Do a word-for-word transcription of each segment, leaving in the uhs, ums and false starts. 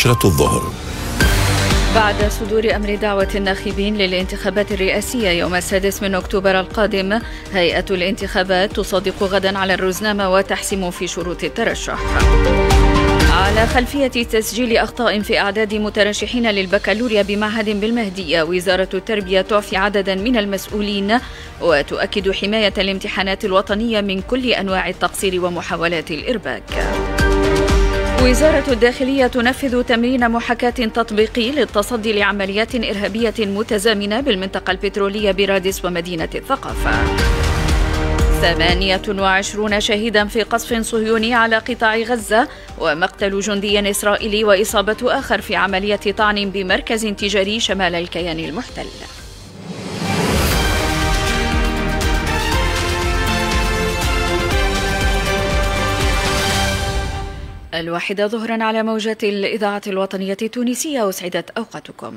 عشرة الظهر. بعد صدور أمر دعوة الناخبين للانتخابات الرئاسية يوم السادس من أكتوبر القادم، هيئة الانتخابات تصادق غدا على الرزنامة وتحسم في شروط الترشح. على خلفية تسجيل أخطاء في أعداد مترشحين للبكالوريا بمعهد بالمهدية، وزارة التربية تعفي عددا من المسؤولين وتؤكد حماية الامتحانات الوطنية من كل أنواع التقصير ومحاولات الإرباك. وزارة الداخلية تنفذ تمرين محاكاة تطبيقي للتصدي لعمليات إرهابية متزامنة بالمنطقة البترولية برادس ومدينة الثقافة. ثمانية وعشرين شهيدا في قصف صهيوني على قطاع غزة، ومقتل جندي إسرائيلي وإصابة آخر في عملية طعن بمركز تجاري شمال الكيان المحتل. الواحدة ظهرا على موجات الإذاعة الوطنية التونسية، وسعدت أوقاتكم.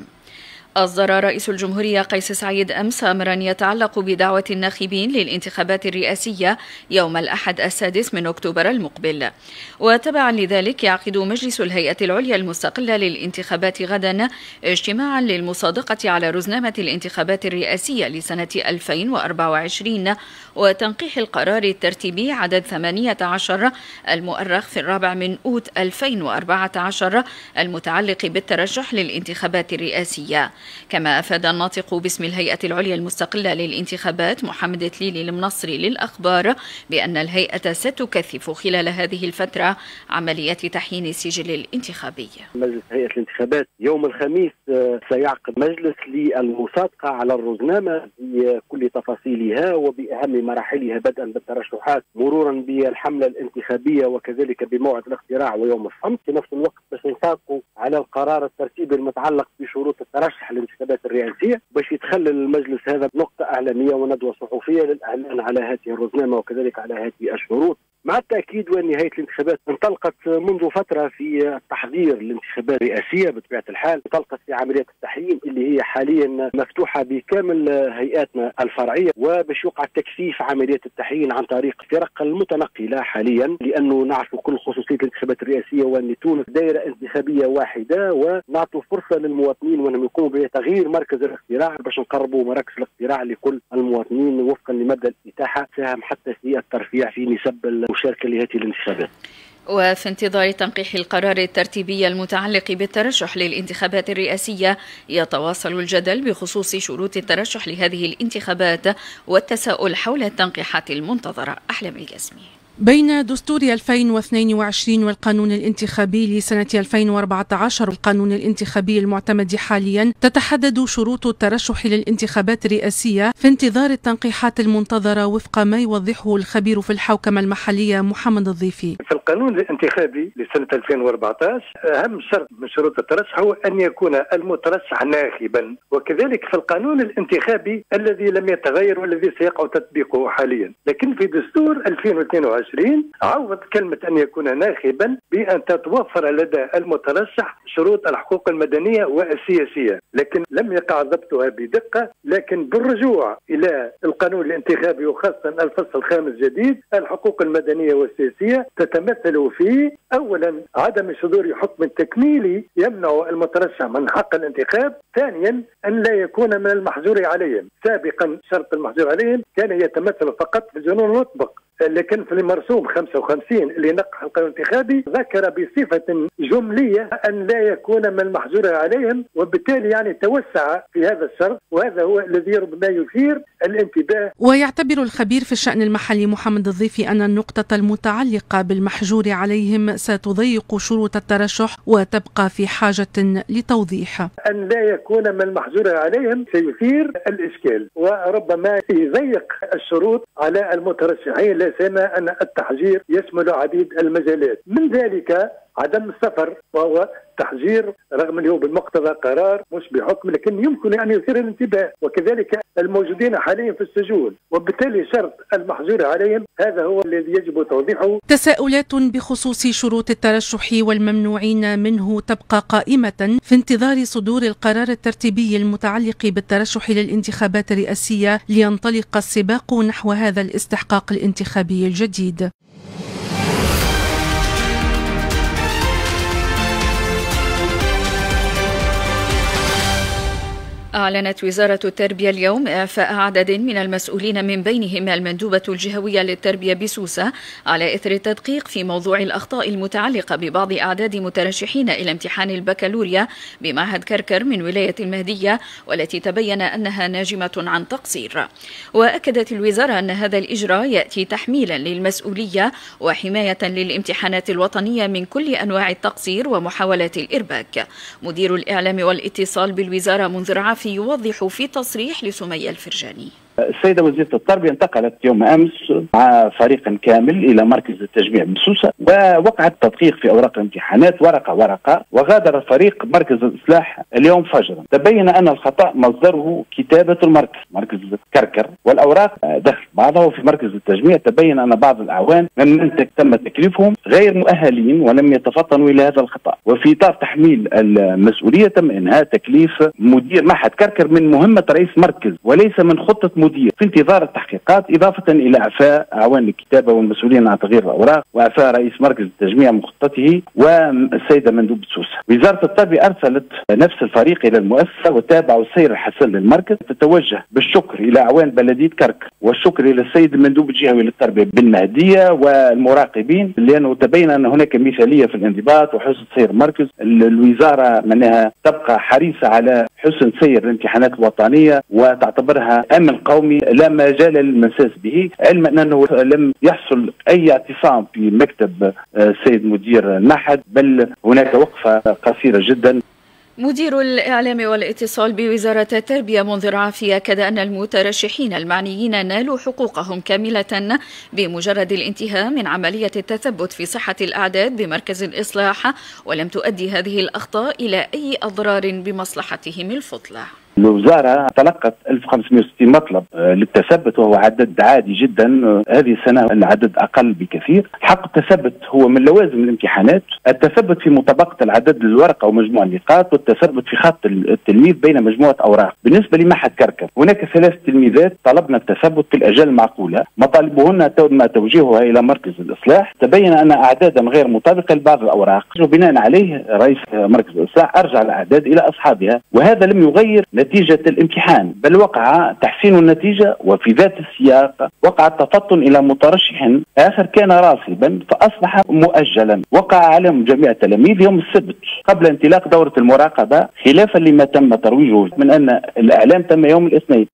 أصدر رئيس الجمهورية قيس سعيد أمس أمرا يتعلق بدعوة الناخبين للانتخابات الرئاسية يوم الأحد السادس من أكتوبر المقبل، وتبعا لذلك يعقد مجلس الهيئة العليا المستقلة للانتخابات غدا اجتماعا للمصادقة على رزنامة الانتخابات الرئاسية لسنة ألفين وأربعة وعشرين وتنقيح القرار الترتيبي عدد ثمانية عشر المؤرخ في الرابع من أوت ألفين وأربعة عشر المتعلق بالترشح للانتخابات الرئاسية. كما أفاد الناطق باسم الهيئة العليا المستقلة للانتخابات محمد تليلي المنصري للأخبار بأن الهيئة ستكثف خلال هذه الفترة عمليات تحيين السجل الانتخابي. مجلس هيئة الانتخابات يوم الخميس سيعقد مجلس للمصادقة على الرزنامة بكل تفاصيلها وبأهم مراحلها، بدءا بالترشحات مرورا بالحملة الانتخابية وكذلك بموعد الاقتراع ويوم الصمت. في نفس الوقت باش نصادقوا على القرار الترتيبي المتعلق بشروط الترشح للانتخابات الرئاسية، باش يتخلل المجلس هذا بنقطة إعلامية وندوة صحفية للإعلان على هذه الرزنامة وكذلك على هذه الشروط، مع التأكيد وأن هيئة الانتخابات انطلقت منذ فترة في التحضير للانتخابات الرئاسية. بطبيعة الحال انطلقت في عملية التحيين اللي هي حاليا مفتوحة بكامل هيئاتنا الفرعية، وباش يوقع تكثيف عملية التحيين عن طريق الفرق المتنقلة حاليا، لأنه نعرف كل خصوصية الانتخابات الرئاسية وأن تونس دائرة انتخابية واحدة، ونعطوا فرصة للمواطنين وأنهم يقوموا بتغيير مركز الاقتراع باش نقربوا مراكز الاقتراع لكل المواطنين وفقا لمبدأ الإتاحة، ساهم حتى في الترفيع في نسب المشاركة لهذه الانتخابات. وفي انتظار تنقيح القرار الترتيبي المتعلق بالترشح للانتخابات الرئاسية، يتواصل الجدل بخصوص شروط الترشح لهذه الانتخابات والتساؤل حول التنقيحات المنتظرة. أحلام القاسمي. بين دستور ألفين واثنين وعشرين والقانون الانتخابي لسنة ألفين وأربعة عشر والقانون الانتخابي المعتمد حاليا، تتحدد شروط الترشح للانتخابات الرئاسية في انتظار التنقيحات المنتظرة وفق ما يوضحه الخبير في الحوكمة المحلية محمد الضيفي. في القانون الانتخابي لسنة ألفين وأربعة عشر أهم شرط من شروط الترشح هو أن يكون المترشح ناخبا، وكذلك في القانون الانتخابي الذي لم يتغير والذي سيقع تطبيقه حاليا. لكن في دستور ألفين واثنين وعشرين عوض كلمة أن يكون ناخبا بأن تتوفر لدى المترشح شروط الحقوق المدنية والسياسية، لكن لم يقع ضبطها بدقة. لكن بالرجوع إلى القانون الانتخابي وخاصة الفصل الخامس جديد، الحقوق المدنية والسياسية تتمثل في أولا عدم صدور حكم تكميلي يمنع المترشح من حق الانتخاب، ثانيا أن لا يكون من المحظور عليهم. سابقا شرط المحظور عليهم كان يتمثل فقط في الجنون المطبق، لكن في المرسوم خمسة وخمسين اللي نقح القانون الانتخابي ذكر بصفة جملية أن لا يكون من المحظور عليهم، وبالتالي يعني توسع في هذا الشرط، وهذا هو الذي ربما يثير الانتباه. ويعتبر الخبير في الشأن المحلي محمد الضيفي أن النقطة المتعلقة بالمحجور عليهم ستضيق شروط الترشح وتبقى في حاجة لتوضيح. أن لا يكون من المحظور عليهم سيثير الإشكال، وربما يضيق الشروط على المترشحين، لا سيما أن التحجير يشمل عديد المجالات، من ذلك عدم السفر وهو تحجير رغم أنه بمقتضى قرار مش بحكم، لكن يمكن أن يثير الانتباه، وكذلك الموجودين حاليا في السجون، وبالتالي شرط المحجور عليهم هذا هو الذي يجب توضيحه. تساؤلات بخصوص شروط الترشح والممنوعين منه تبقى قائمة في انتظار صدور القرار الترتيبي المتعلق بالترشح للانتخابات الرئاسية لينطلق السباق نحو هذا الاستحقاق الانتخابي الجديد. أعلنت وزارة التربية اليوم إعفاء عدد من المسؤولين من بينهم المندوبة الجهوية للتربية بسوسة على إثر التدقيق في موضوع الأخطاء المتعلقة ببعض أعداد مترشحين إلى امتحان البكالوريا بمعهد كركر من ولاية المهدية، والتي تبين أنها ناجمة عن تقصير. وأكدت الوزارة أن هذا الإجراء يأتي تحميلا للمسؤولية وحماية للامتحانات الوطنية من كل أنواع التقصير ومحاولات الإرباك. مدير الإعلام والاتصال بالوزارة منذر عافية يوضح في تصريح لسمية الفرجاني. السيدة وزيرة التربية انتقلت يوم أمس مع فريق كامل إلى مركز التجميع بسوسة، ووقعت تدقيق في أوراق الامتحانات ورقة ورقة، وغادر الفريق مركز الإصلاح اليوم فجرا. تبين أن الخطأ مصدره كتابة المركز مركز كركر، والأوراق دخل بعضها. وفي مركز التجميع تبين أن بعض الأعوان ممن تم تكليفهم غير مؤهلين ولم يتفطنوا إلى هذا الخطأ. وفي إطار تحميل المسؤولية تم إنهاء تكليف مدير معهد كركر من مهمة رئيس مركز وليس من خطة مدير، في انتظار التحقيقات، إضافة إلى إعفاء أعوان الكتابة والمسؤولين عن تغيير الأوراق، وإعفاء رئيس مركز التجميع من خطته والسيدة مندوب سوسة. وزارة التربية أرسلت نفس الفريق إلى المؤسسة وتابعوا السير الحسن للمركز. تتوجه بالشكر إلى أعوان بلدية كركر والشكر إلى السيد المندوب الجهوي للتربية بالمهدية والمراقبين، لأنه تبين أن هناك مثالية في الانضباط وحسن سير المركز. الوزارة منها تبقى حريصة على حسن سير الامتحانات الوطنية وتعتبرها أمن قومي لا مجال للمساس به، علما أنه لم يحصل أي اعتصام في مكتب السيد مدير المعهد، بل هناك وقفة قصيرة جدا. مدير الإعلام والاتصال بوزارة التربية منذر عافية أكد أن المترشحين المعنيين نالوا حقوقهم كاملة بمجرد الانتهاء من عملية التثبت في صحة الأعداد بمركز الإصلاح، ولم تؤدي هذه الأخطاء إلى أي أضرار بمصلحتهم الفضلى. الوزارة تلقت ألف وخمسمائة وستين مطلب للتثبت، وهو عدد عادي جدا. هذه السنة العدد أقل بكثير. حق التثبت هو من لوازم الامتحانات، التثبت في مطابقة العدد للورقة ومجموع النقاط، والتثبت في خط التلميذ بين مجموعة أوراق. بالنسبة لمعهد كركر هناك ثلاث تلميذات طلبنا التثبت في الأجال المعقولة، مطالبهن ما توجيهها إلى مركز الإصلاح. تبين أن أعدادا غير مطابقة لبعض الأوراق، وبناء عليه رئيس مركز الإصلاح أرجع الأعداد إلى أصحابها، وهذا لم يغير نتيجة الامتحان، بل وقع تحسين النتيجة. وفي ذات السياق وقع التفطن إلى مترشح آخر كان راسبا فأصبح مؤجلا، وقع على جميع التلاميذ يوم السبت قبل انطلاق دورة المراقبة، خلافا لما تم ترويجه من أن الإعلام تم يوم الاثنين.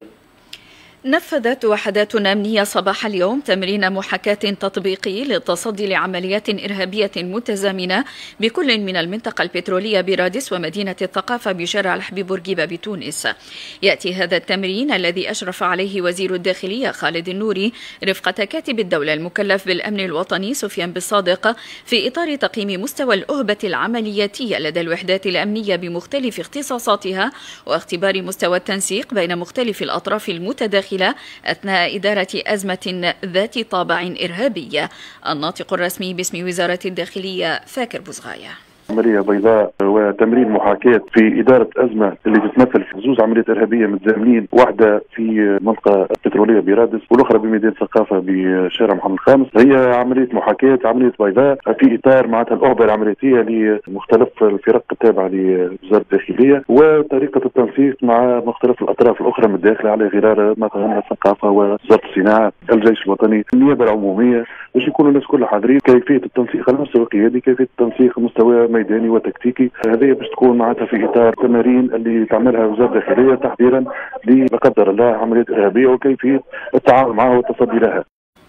نفذت وحدات أمنية صباح اليوم تمرين محاكاة تطبيقي للتصدي لعمليات إرهابية متزامنة بكل من المنطقة البترولية برادس ومدينة الثقافة بشارع الحبيب بورقيبة بتونس. يأتي هذا التمرين الذي أشرف عليه وزير الداخلية خالد النوري رفقة كاتب الدولة المكلف بالأمن الوطني سفيان بالصادق في إطار تقييم مستوى الأهبة العملياتية لدى الوحدات الأمنية بمختلف اختصاصاتها، واختبار مستوى التنسيق بين مختلف الأطراف المتداخلة أثناء إدارة أزمة ذات طابع إرهابي. الناطق الرسمي باسم وزارة الداخلية فاكر بوزغاية. عملية بيضاء وتمرين محاكاة في إدارة أزمة اللي تتمثل في زوج عمليات إرهابية متزامنين، واحدة في منطقة بترولية برادس والأخرى بمدينة الثقافة بشارع محمد الخامس. هي عملية محاكاة، عملية بيضاء في إطار معناتها الأهبة العملياتية لمختلف الفرق التابعة لوزارة الداخلية، وطريقة التنسيق مع مختلف الأطراف الأخرى من الداخل على غرار مثلا الثقافة ووزارة الصناعة، الجيش الوطني، النيابة العمومية، باش يكونوا الناس كلها حاضرين. كيفية التنسيق على المستوى القيادي، كيفية التنسيق مستوى ميداني وتكتيكي، هذه باش تكون معناتها في اطار تمارين اللي تعملها وزاره الداخليه تحضيرا لا قدر الله عمليات ارهابيه وكيفيه التعامل معها والتصدي لها.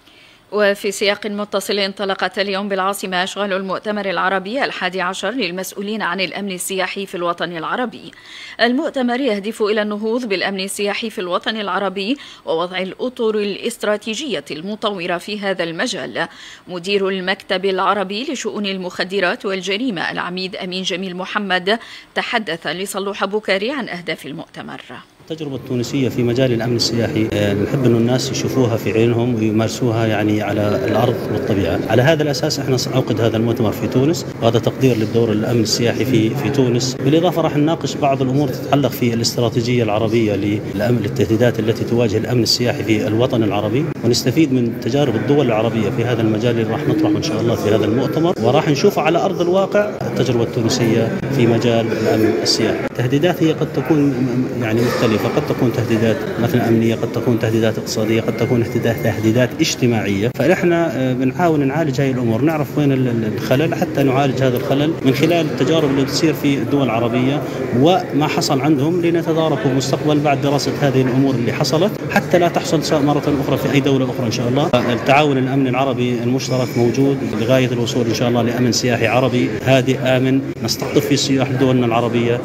وفي سياق متصل انطلقت اليوم بالعاصمة أشغال المؤتمر العربي الحادي عشر للمسؤولين عن الأمن السياحي في الوطن العربي. المؤتمر يهدف إلى النهوض بالأمن السياحي في الوطن العربي ووضع الأطر الاستراتيجية المطورة في هذا المجال. مدير المكتب العربي لشؤون المخدرات والجريمة العميد أمين جميل محمد تحدث لصلوح بوكاري عن أهداف المؤتمر. التجربة التونسية في مجال الأمن السياحي نحب أن الناس يشوفوها في عينهم ويمارسوها يعني على الأرض والطبيعة. على هذا الأساس احنا سنعقد هذا المؤتمر في تونس، وهذا تقدير للدور الأمن السياحي في في تونس. بالإضافة راح نناقش بعض الأمور تتعلق في الاستراتيجية العربية للأمن، التهديدات التي تواجه الأمن السياحي في الوطن العربي، ونستفيد من تجارب الدول العربية في هذا المجال اللي راح نطرحه إن شاء الله في هذا المؤتمر، وراح نشوف على أرض الواقع التجربة التونسية في مجال الأمن السياحي. التهديدات هي قد تكون يعني مختلفة، قد تكون تهديدات مثلا أمنية، قد تكون تهديدات اقتصادية، قد تكون تهديدات اجتماعية. فنحن بنحاول نعالج هذه الأمور، نعرف وين الخلل حتى نعالج هذا الخلل من خلال التجارب اللي تصير في الدول العربية وما حصل عندهم، لنتداركه بالمستقبل بعد دراسة هذه الأمور اللي حصلت حتى لا تحصل مرة أخرى في أي دولة أخرى إن شاء الله. التعاون الأمني العربي المشترك موجود لغاية الوصول إن شاء الله لأمن سياحي عربي هادئ آمن نستقطب فيه السياح لدولنا العربية.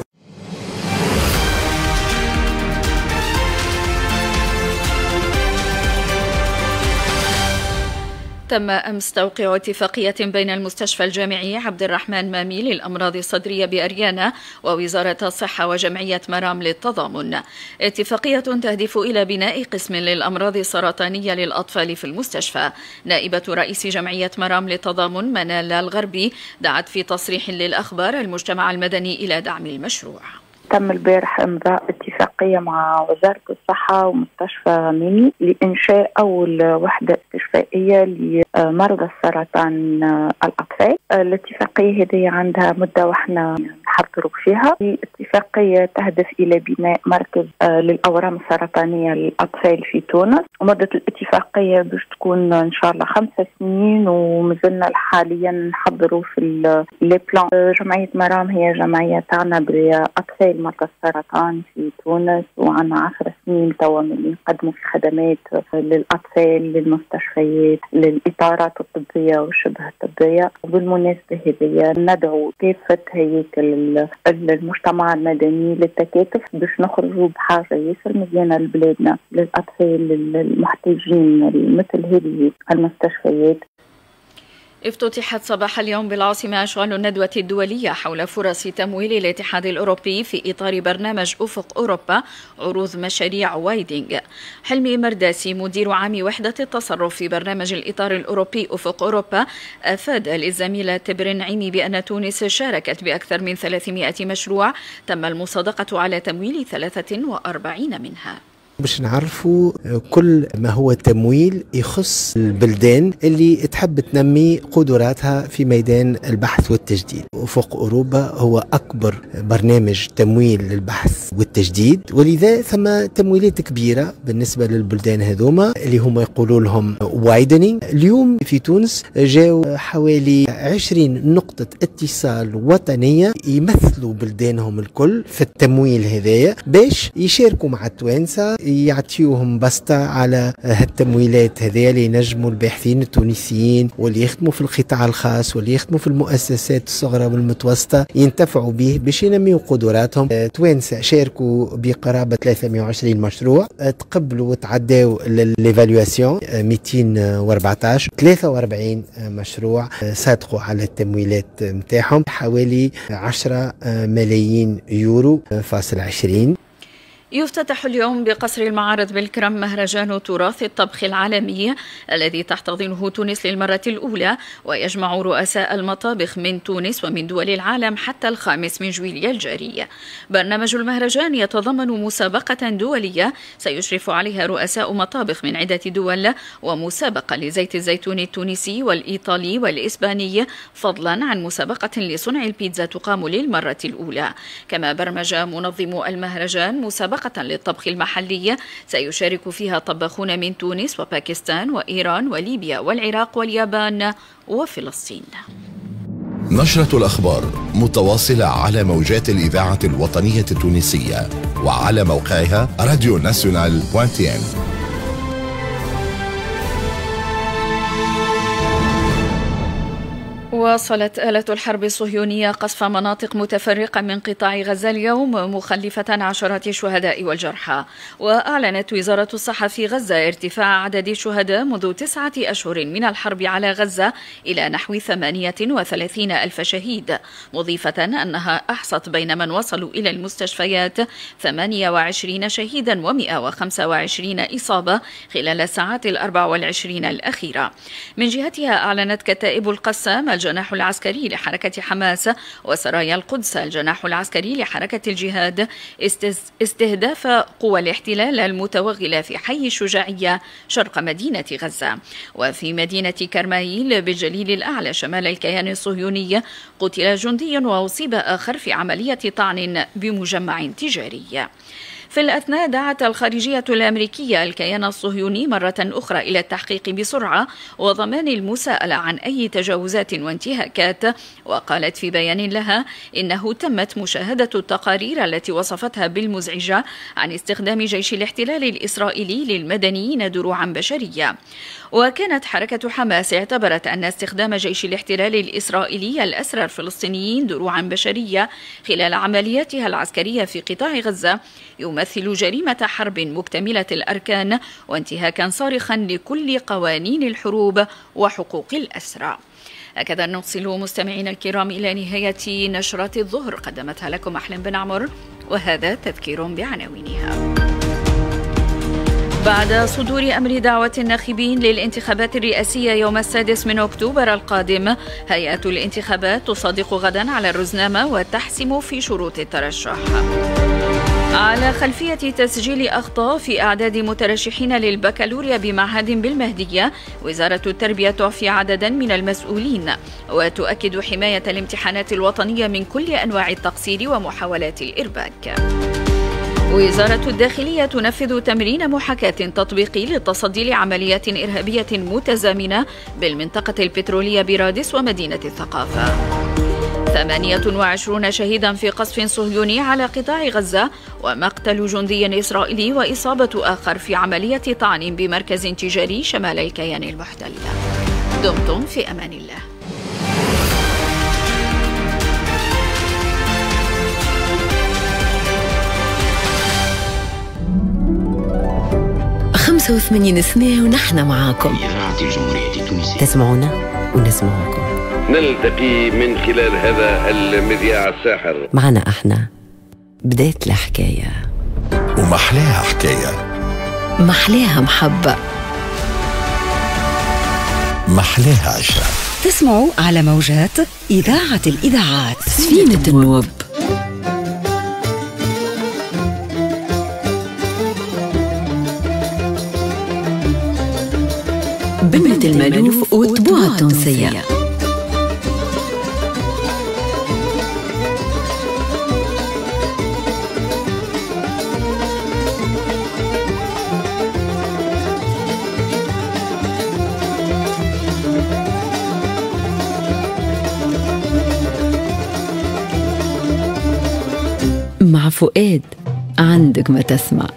تم أمس توقيع اتفاقية بين المستشفى الجامعي عبد الرحمن مامي للأمراض الصدرية بأريانا ووزارة الصحة وجمعية مرام للتضامن. اتفاقية تهدف إلى بناء قسم للأمراض السرطانية للأطفال في المستشفى. نائبة رئيس جمعية مرام للتضامن منال الغربي دعت في تصريح للأخبار المجتمع المدني إلى دعم المشروع. تم البارح إمضاء اتفاقية مع وزارة الصحة ومستشفى ميمي لإنشاء أول وحدة استشفائية لمرضى السرطان الأطفال. الاتفاقية هذه عندها مدة وإحنا نحضروا فيها. الاتفاقية تهدف إلى بناء مركز للأورام السرطانية للأطفال في تونس، ومدة الاتفاقية باش تكون إن شاء الله خمسة سنين، ومازلنا حاليا نحضروا في لي بلان. جمعية مرام هي جمعية تعنى بأطفال مرضى السرطان في تونس، وعنا عشر سنين توا من نقدموا في خدمات للأطفال للمستشفيات للإطارات الطبية والشبه الطبية. وبالمناسبة هذه ندعو كافة هيكل المجتمع المدني للتكاتف باش نخرجوا بحاجة ياسر مزيانة لبلادنا للأطفال المحتاجين مثل هذه المستشفيات. افتتحت صباح اليوم بالعاصمة أشغال الندوة الدولية حول فرص تمويل الاتحاد الأوروبي في إطار برنامج أفق أوروبا عروض مشاريع وايدنج. حلمي مرداسي مدير عام وحدة التصرف في برنامج الإطار الأوروبي أفق أوروبا أفاد للزميلة تبرين عيمي بأن تونس شاركت بأكثر من ثلاثمائة مشروع تم المصادقة على تمويل ثلاثة وأربعين منها. باش نعرفوا كل ما هو تمويل يخص البلدان اللي تحب تنمي قدراتها في ميدان البحث والتجديد. أفق أوروبا هو أكبر برنامج تمويل للبحث والتجديد، ولذا ثم تمويلات كبيرة بالنسبة للبلدان هذوما اللي هم يقولوا لهم وايدنينج. اليوم في تونس جاءوا حوالي عشرين نقطة اتصال وطنية يمثلوا بلدانهم الكل في التمويل هذايا باش يشاركوا مع التوانسة، يعطيوهم بسطة على هالتمويلات هذه اللي ينجموا الباحثين التونسيين واللي يخدموا في القطاع الخاص واللي يخدموا في المؤسسات الصغرى والمتوسطة ينتفعوا به باش ينميوا قدراتهم. توانسة شاركوا بقرابة ثلاثمائة وعشرين مشروع، تقبلوا وتعداوا للإيفالواسيون مئتين وأربعة عشر، ثلاثة وأربعين مشروع صادقوا على التمويلات متاعهم حوالي عشرة ملايين يورو فاصل عشرين. يفتتح اليوم بقصر المعارض بالكرم مهرجان تراث الطبخ العالمي الذي تحتضنه تونس للمرة الأولى، ويجمع رؤساء المطابخ من تونس ومن دول العالم حتى الخامس من جويلية الجاري. برنامج المهرجان يتضمن مسابقة دولية سيشرف عليها رؤساء مطابخ من عدة دول، ومسابقة لزيت الزيتون التونسي والإيطالي والإسباني، فضلا عن مسابقة لصنع البيتزا تقام للمرة الأولى. كما برمج منظم المهرجان مسابقة للطبخ المحلي سيشارك فيها طباخون من تونس وباكستان وإيران وليبيا والعراق واليابان وفلسطين. نشرة الأخبار متواصلة على موجات الإذاعة الوطنية التونسية وعلى موقعها راديو ناسيونال دوت تي ان. واصلت آلة الحرب الصهيونية قصف مناطق متفرقة من قطاع غزة اليوم مخلفة عشرات الشهداء والجرحى. وأعلنت وزارة الصحة في غزة ارتفاع عدد الشهداء منذ تسعة أشهر من الحرب على غزة إلى نحو ثمانية وثلاثين ألف شهيد، مضيفة أنها أحصت بين من وصلوا إلى المستشفيات ثمانية وعشرين شهيدا ومئة وخمسة وعشرين إصابة خلال الساعات الأربع والعشرين الأخيرة. من جهتها أعلنت كتائب القسام الجناح الجناح العسكري لحركة حماس، وسرايا القدس الجناح العسكري لحركة الجهاد استهداف قوى الاحتلال المتوغلة في حي الشجاعية شرق مدينة غزة. وفي مدينة كرمايل بالجليل الأعلى شمال الكيان الصهيوني قتل جندي وأصيب آخر في عملية طعن بمجمع تجاري. في الأثناء دعت الخارجية الأمريكية الكيان الصهيوني مرة أخرى إلى التحقيق بسرعة وضمان المساءلة عن أي تجاوزات وانتهاكات، وقالت في بيان لها إنه تمت مشاهدة التقارير التي وصفتها بالمزعجة عن استخدام جيش الاحتلال الإسرائيلي للمدنيين دروعا بشرية. وكانت حركة حماس اعتبرت أن استخدام جيش الاحتلال الإسرائيلي الأسرى الفلسطينيين دروعا بشرية خلال عملياتها العسكرية في قطاع غزة يمثل جريمة حرب مكتملة الأركان وانتهاكا صارخا لكل قوانين الحروب وحقوق الأسرى. هكذا نوصل مستمعينا الكرام إلى نهاية نشرة الظهر قدمتها لكم أحلام بن عمر، وهذا تذكير بعناوينها. بعد صدور أمر دعوة الناخبين للانتخابات الرئاسية يوم السادس من أكتوبر القادم، هيئة الانتخابات تصادق غدا على الرزنامة وتحسم في شروط الترشح. على خلفية تسجيل أخطاء في أعداد مترشحين للبكالوريا بمعهد بالمهدية، وزارة التربية تعفي عددا من المسؤولين وتؤكد حماية الامتحانات الوطنية من كل أنواع التقصير ومحاولات الإرباك. وزارة الداخلية تنفذ تمرين محاكاة تطبيقي للتصدي لعمليات إرهابية متزامنة بالمنطقة البترولية برادس ومدينة الثقافة. ثمانية وعشرين شهيدا في قصف صهيوني على قطاع غزة ومقتل جندي إسرائيلي وإصابة آخر في عملية طعن بمركز تجاري شمال الكيان المحتل. دمتم في أمان الله. خمسة وثمانين سنة ونحن معاكم. إذاعة الجمهورية التونسية. تسمعونا ونسمعكم. نلتقي من خلال هذا المذياع الساحر. معنا احنا بداية الحكاية، ومحلاها حكاية، محلاها محبة، محلاها عشرة. تسمعوا على موجات إذاعة الإذاعات سفينة النوب. بنت المألوف وطبوعة التونسية. مع فؤاد عندك ما تسمع.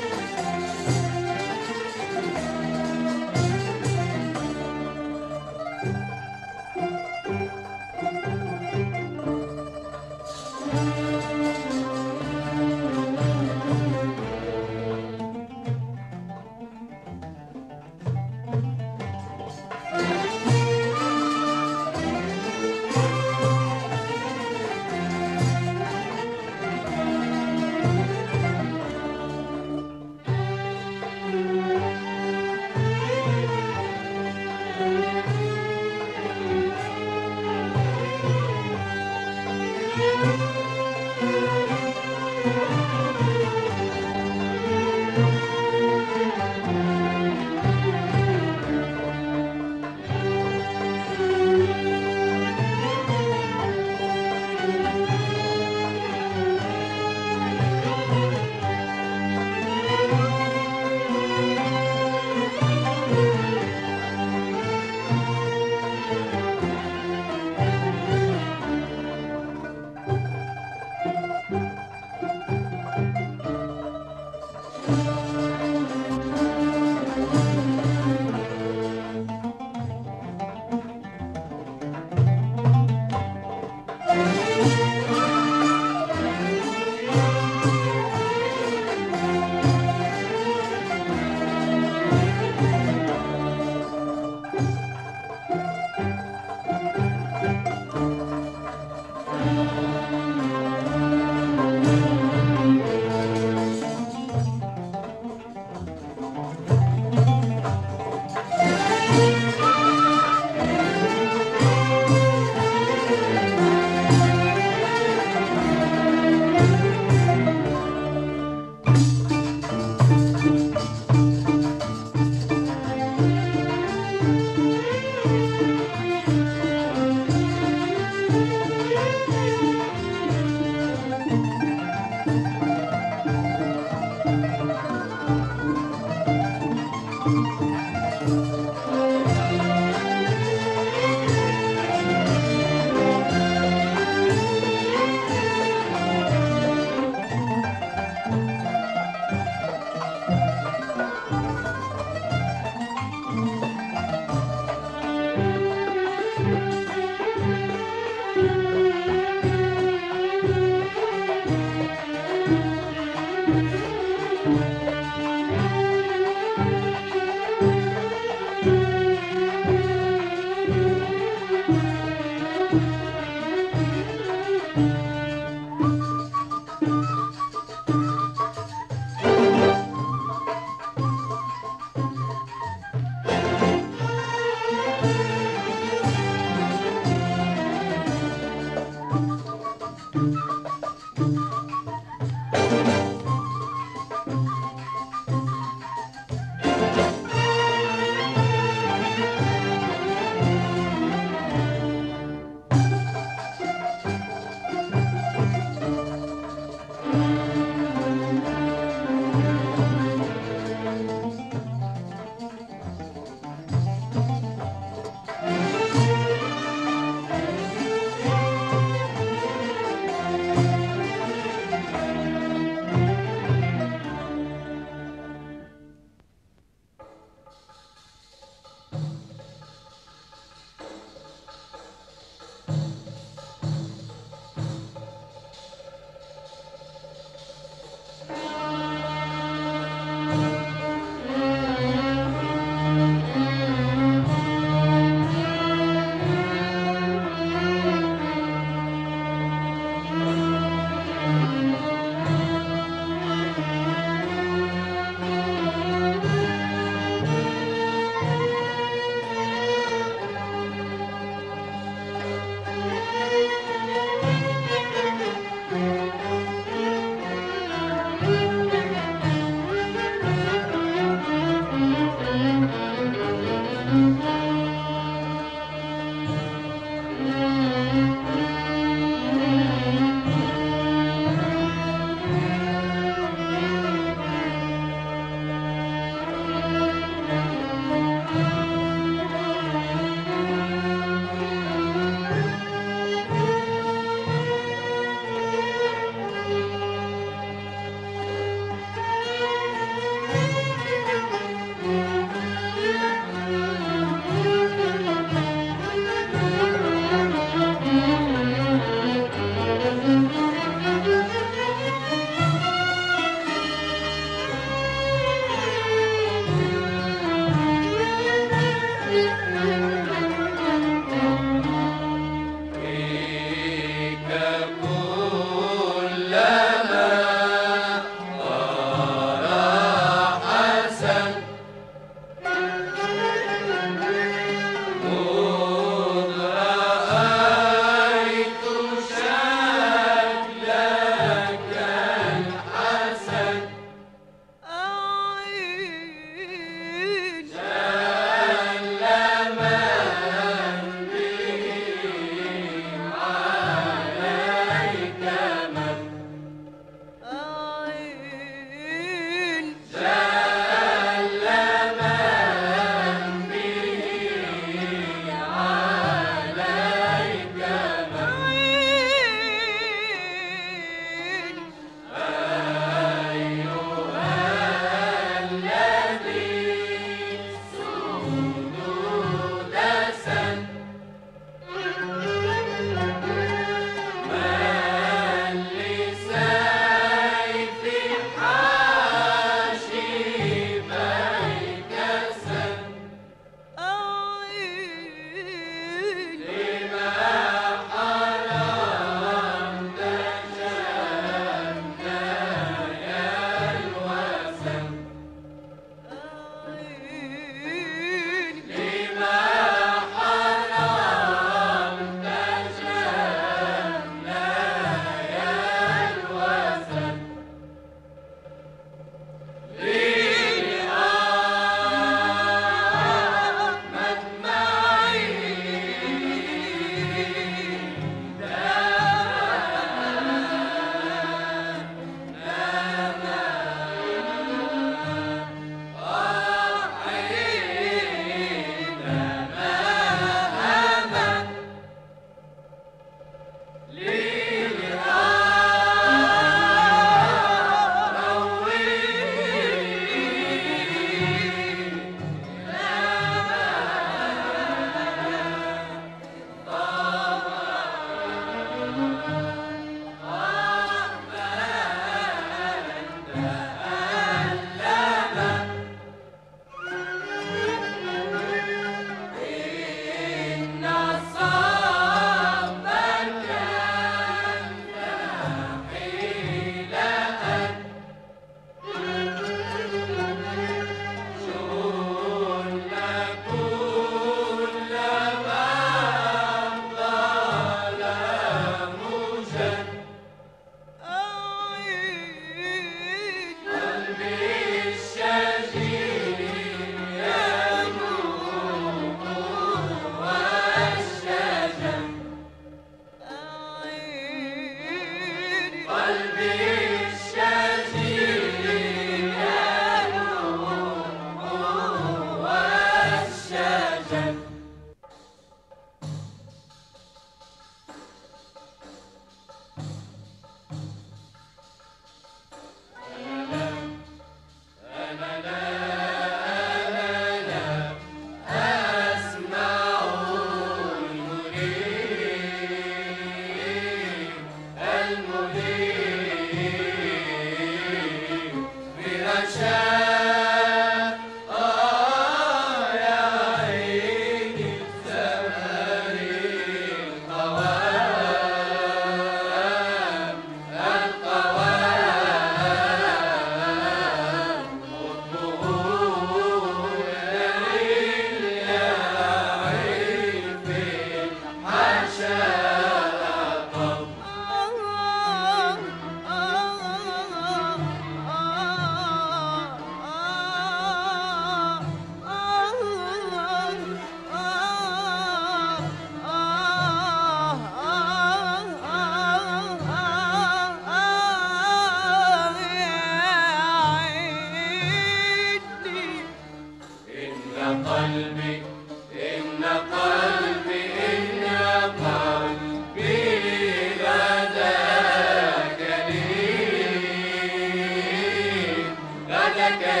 لك